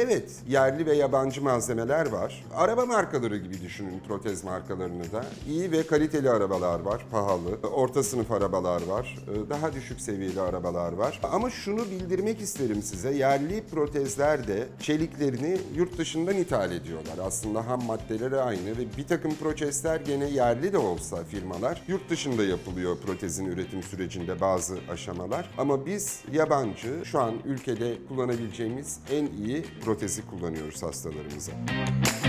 Evet, yerli ve yabancı malzemeler var. Araba markaları gibi düşünün protez markalarını da. İyi ve kaliteli arabalar var, pahalı. Orta sınıf arabalar var, daha düşük seviyeli arabalar var. Ama şunu bildirmek isterim size, yerli protezler de çeliklerini yurt dışından ithal ediyorlar. Aslında ham maddeleri aynı ve bir takım protezler gene yerli de olsa firmalar yurt dışında yapılıyor protezin üretim sürecinde bazı aşamalar. Ama biz yabancı, şu an ülkede kullanabileceğimiz en iyi protezi kullanıyoruz hastalarımıza.